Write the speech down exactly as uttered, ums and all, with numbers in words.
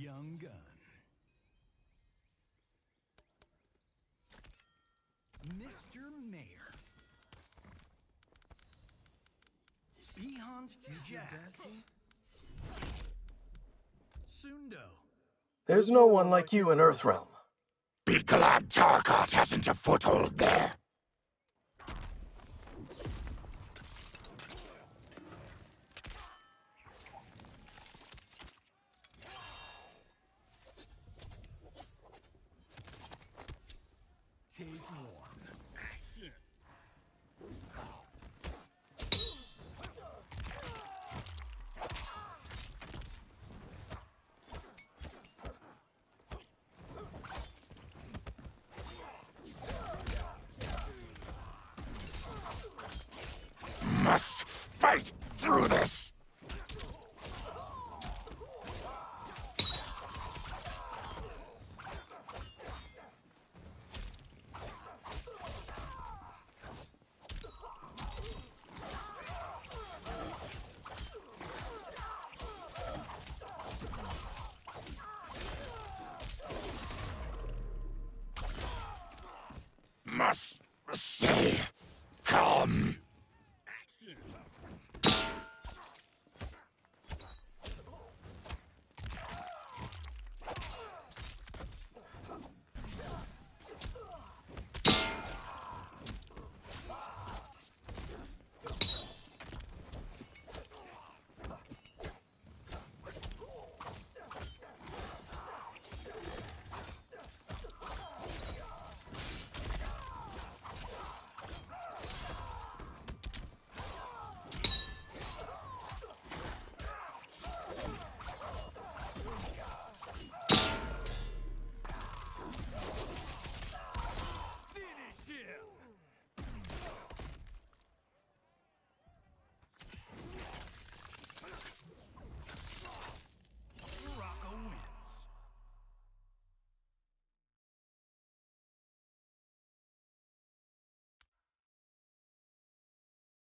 Young gun. Mister Mayor. Bihans Fujax. Sundo. There's no one like you in Earthrealm. Be glad Tarkat hasn't a foothold there. Take one. Action. Must fight through this.